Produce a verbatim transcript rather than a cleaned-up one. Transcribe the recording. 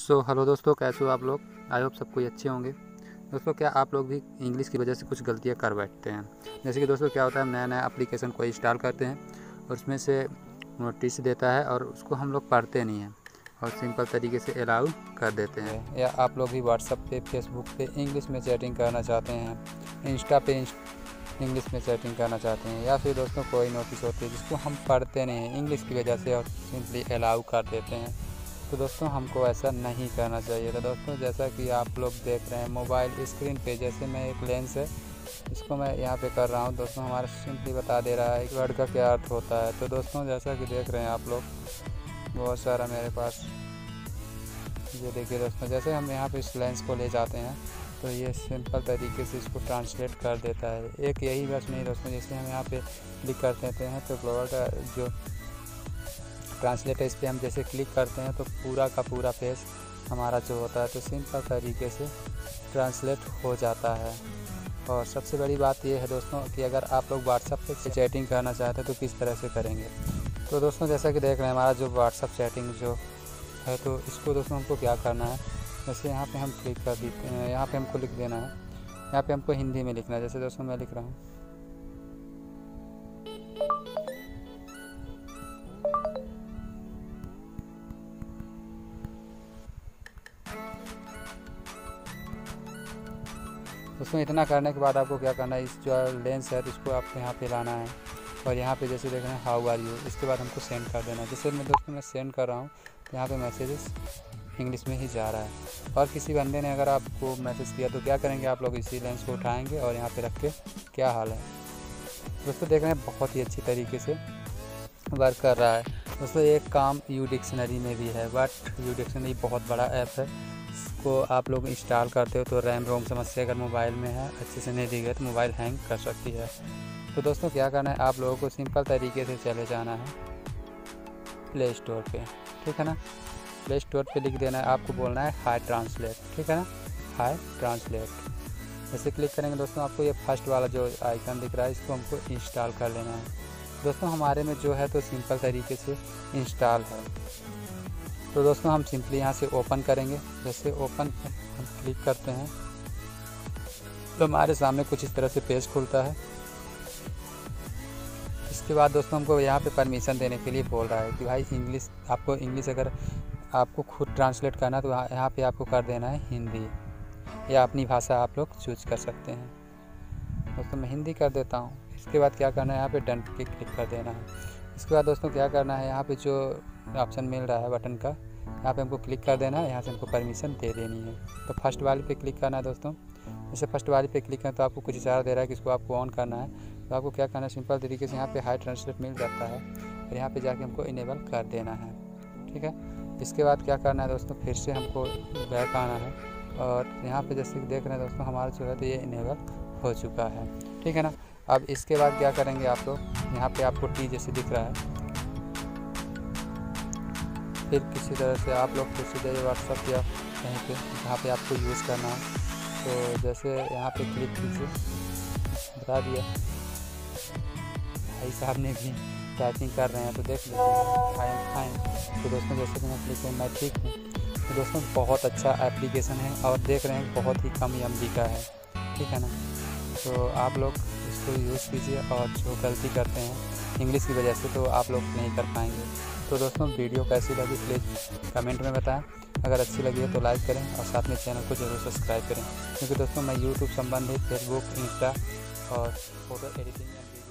So hello दोस्तों, कैसे हो आप लोग। आई होप सब कोई अच्छे होंगे। दोस्तों, क्या आप लोग भी इंग्लिश की वजह से कुछ गलतियां कर बैठते हैं। जैसे कि दोस्तों क्या होता है, हम नया नया एप्लीकेशन को इंस्टॉल करते हैं और उसमें से नोटिस देता है और उसको हम लोग पढ़ते नहीं हैं और सिंपल तरीके से अलाउ कर देते हैं। या आप लोग भी व्हाट्सएप पे, फेसबुक पे इंग्लिश में चैटिंग करना चाहते हैं, इंस्टा पे इंग्लिश में चैटिंग करना चाहते हैं, या फिर दोस्तों कोई नोटिस होती है जिसको हम पढ़ते नहीं हैं इंग्लिश की वजह से और सिंपली अलाउ कर देते हैं। तो दोस्तों हमको ऐसा नहीं करना चाहिए। तो दोस्तों जैसा कि आप लोग देख रहे हैं मोबाइल स्क्रीन पे, जैसे मैं एक लेंस है इसको मैं यहाँ पे कर रहा हूँ। दोस्तों हमारा सिंपली बता दे रहा है कि वर्ड का क्या अर्थ होता है। तो दोस्तों जैसा कि देख रहे हैं आप लोग, बहुत सारा मेरे पास ये देखिए दोस्तों, जैसे हम यहाँ पे इस लेंस को ले जाते हैं तो ये सिंपल तरीके से इसको ट्रांसलेट कर देता है। एक यही बस नहीं दोस्तों, जैसे हम यहाँ पे क्लिक कर देते हैं तो ग्लोबल का जो ट्रांसलेट है इस पर हम जैसे क्लिक करते हैं तो पूरा का पूरा पेज हमारा जो होता है तो सिंपल तरीके से ट्रांसलेट हो जाता है। और सबसे बड़ी बात ये है दोस्तों कि अगर आप लोग व्हाट्सएप पे चैटिंग करना चाहते हैं तो किस तरह से करेंगे। तो दोस्तों जैसा कि देख रहे हैं हमारा जो व्हाट्सएप चैटिंग जो है, तो इसको दोस्तों हमको क्या करना है, जैसे यहाँ पे हम क्लिक कर देते हैं, यहाँ पे हमको लिख देना है, यहाँ पे हमको हिंदी में लिखना है। जैसे दोस्तों मैं लिख रहा हूँ, दोस्तों इतना करने के बाद आपको क्या करना है, इस जो लेंस है तो इसको आपको यहाँ पे लाना है और यहाँ पे जैसे देख रहे हैं हाउ आर यू, इसके बाद हमको सेंड कर देना है। जैसे मैं दोस्तों मैं सेंड कर रहा हूँ तो यहाँ पे मैसेजेस इंग्लिश में ही जा रहा है। और किसी बंदे ने अगर आपको मैसेज किया तो क्या करेंगे, आप लोग इसी लेंस को उठाएँगे और यहाँ पर रख के क्या हाल है दोस्तों देख रहे हैं, बहुत ही अच्छी तरीके से वर्क कर रहा है। दोस्तों एक काम यू डिक्शनरी में भी है, बट यू डिक्शनरी बहुत बड़ा ऐप है, इसको आप लोग इंस्टॉल करते हो तो रैम रोम समस्या अगर मोबाइल में है अच्छे से नहीं दी गई तो मोबाइल हैंग कर सकती है। तो दोस्तों क्या करना है, आप लोगों को सिंपल तरीके से चले जाना है प्ले स्टोर पे, ठीक है ना। प्ले स्टोर पे लिख देना है, आपको बोलना है हाई ट्रांसलेट, ठीक है ना, हाई ट्रांसलेट। जैसे क्लिक करेंगे दोस्तों आपको ये फर्स्ट वाला जो आइकन दिख रहा है इसको हमको इंस्टॉल कर लेना है। दोस्तों हमारे में जो है तो सिंपल तरीके से इंस्टॉल है। तो दोस्तों हम सिंपली यहाँ से ओपन करेंगे। जैसे ओपन हम क्लिक करते हैं तो हमारे सामने कुछ इस तरह से पेज खुलता है। इसके बाद दोस्तों हमको यहाँ पे परमिशन देने के लिए बोल रहा है कि भाई इंग्लिश, आपको इंग्लिश अगर आपको खुद ट्रांसलेट करना तो यहाँ पे आपको कर देना है हिंदी, या अपनी भाषा आप लोग चूज कर सकते हैं। दोस्तों मैं हिंदी कर देता हूँ। इसके बाद क्या करना है, यहाँ पे डन पे क्लिक कर देना है। इसके बाद दोस्तों क्या करना है, यहाँ पे जो ऑप्शन मिल रहा है बटन का, यहाँ पे हमको क्लिक कर देना है, यहाँ से हमको परमिशन दे देनी है। तो फर्स्ट वाले पे क्लिक करना है दोस्तों। जैसे फर्स्ट वाले पे क्लिक करें तो आपको कुछ इशारा दे रहा है कि इसको आपको ऑन करना है। तो आपको क्या करना है, सिंपल तरीके से यहाँ पे हाई ट्रांसलेट मिल जाता है और यहाँ पे जाके हमको इनेबल कर देना है, ठीक है। इसके बाद क्या करना है दोस्तों, फिर से हमको बैक आना है और यहाँ पे जैसे देख रहे हैं दोस्तों हमारा जो है तो ये इनेबल हो चुका है, ठीक है ना। अब इसके बाद क्या करेंगे आप लोग, यहाँ पे आपको टी जैसे दिख रहा है, फिर किसी तरह से आप लोग फिर से जाइए व्हाट्सएप या कहीं पे जहाँ पे आपको यूज़ करना है। तो जैसे यहाँ पे क्लिक कीजिए, बता दिया भाई साहब ने भी टाइपिंग कर रहे हैं तो देख लीजिए फाइन फाइन। तो दोस्तों जैसे कि मैं क्लिक करूँ मैं ठीक हूँ। तो दोस्तों बहुत अच्छा एप्लीकेशन है और देख रहे हैं बहुत ही कम एम बी का है, ठीक है ना। तो आप लोग इसको यूज़ कीजिए और जो गलती करते हैं इंग्लिश की वजह से तो आप लोग नहीं कर पाएंगे। तो दोस्तों वीडियो कैसी लगी प्लीज़ कमेंट में बताएं। अगर अच्छी लगी है तो लाइक करें और साथ में चैनल को जरूर सब्सक्राइब करें, क्योंकि दोस्तों मैं यूट्यूब संबंधित फेसबुक, इंस्टा और फोटो एडिटिंग